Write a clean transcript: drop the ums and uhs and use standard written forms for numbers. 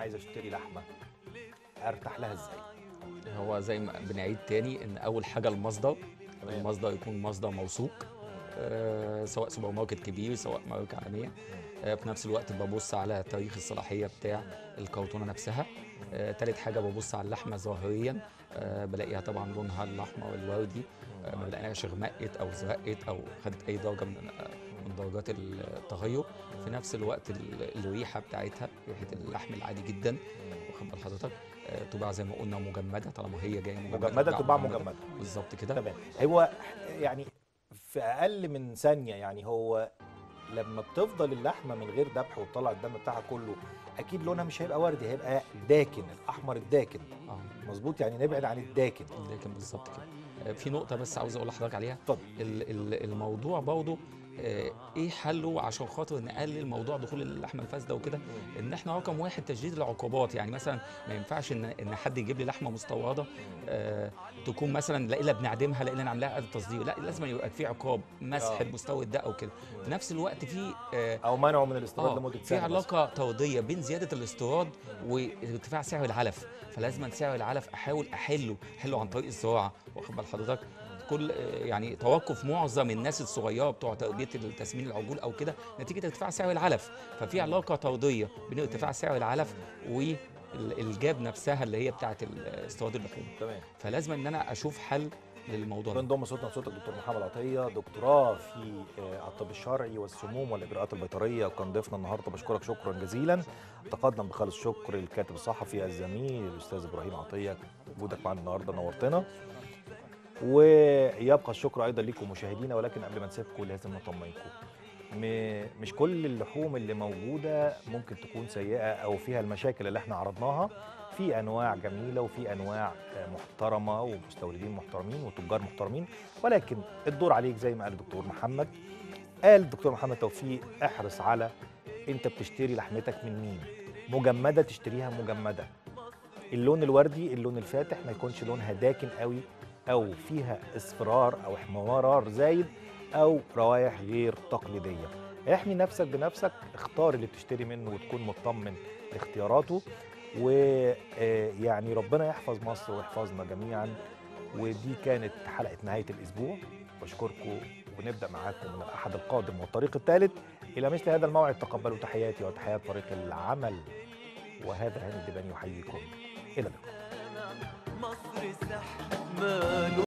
عايز اشتري لحمه ارتاح لها ازاي؟ هو زي ما بنعيد تاني ان اول حاجه المصدر. تمام. المصدر يكون مصدر موثوق، سواء سوبر ماركت كبير سواء ماركة عالميه. في نفس الوقت ببص على تاريخ الصلاحيه بتاع الكرتونه نفسها. تالت حاجه ببص على اللحمه ظاهريا، بلاقيها طبعا لونها الاحمر الوردي، ما بلاقيهاش غمقت او زرقت او خدت اي درجه من درجات التغير. في نفس الوقت الريحه بتاعتها ريحه اللحم العادي جدا، واخد بال حضرتك. تباع زي ما قلنا مجمده، طالما هي جايه مجمده تباع مجمده. بالظبط كده. تمام. هو يعني في اقل من ثانيه، يعني هو لما بتفضل اللحمه من غير ذبح وتطلع الدم بتاعها كله، اكيد لونها مش هيبقى وردي، هيبقى داكن، الاحمر الداكن. مظبوط، يعني نبعد عن الداكن. الداكن بالظبط كده. في نقطه بس عاوز اقول لحضرتك عليها. اتفضل. الموضوع برضه ايه حله عشان خاطر نقلل موضوع دخول اللحمه الفاسده وكده؟ ان احنا رقم واحد تشديد العقوبات. يعني مثلا ما ينفعش ان حد يجيب لي لحمه مستورده تكون مثلا لا الا بنعدمها لا الا نعملها قد تصدير، لا لازم يبقى في عقاب مسح المستورد ده او كده. في نفس الوقت في او منعه من الاستيراد لمده في سنه. علاقه طرديه بين زياده الاستيراد وارتفاع سعر العلف. فلازم سعر العلف احاول احله عن طريق الزراعه، واخد بال حضرتك. كل يعني توقف معظم الناس الصغيره بتوع تربيه التسمين العجول او كده نتيجه ارتفاع سعر العلف. ففي علاقه طرديه بين ارتفاع سعر العلف والجاب نفسها اللي هي بتاعه استيراد اللحوم. تمام. فلازم ان انا اشوف حل للموضوع ده. بنضم صوتنا لصوتك دكتور محمد عطيه، دكتوراه في الطب الشرعي والسموم والاجراءات البيطريه، وكان ضيفنا النهارده. بشكرك شكرا جزيلا. اتقدم بخالص شكر الكاتب الصحفي الزميل الاستاذ ابراهيم عطيه، وجودك معنا النهارده نورتنا. ويبقى الشكر ايضا لكم مشاهدينا، ولكن قبل ما نسيبكم لازم نطمنكم. مش كل اللحوم اللي موجوده ممكن تكون سيئه او فيها المشاكل اللي احنا عرضناها. في انواع جميله وفي انواع محترمه ومستوردين محترمين وتجار محترمين، ولكن الدور عليك زي ما قال الدكتور محمد. قال الدكتور محمد توفيق: احرص على انت بتشتري لحمتك من مين. مجمده تشتريها مجمده، اللون الوردي اللون الفاتح ما يكونش لونها داكن قوي او فيها اصفرار او احمرار زايد او روايح غير تقليديه. احمي نفسك بنفسك، اختار اللي بتشتري منه وتكون مطمن لاختياراته. ويعني ربنا يحفظ مصر ويحفظنا جميعا. ودي كانت حلقه نهايه الاسبوع. بشكركم، ونبدا معاكم من الاحد القادم والطريق الثالث الى مثل هذا الموعد. تقبلوا تحياتي وتحيات فريق العمل، وهذا هاني الدباني يحييكم. الى اللقاء.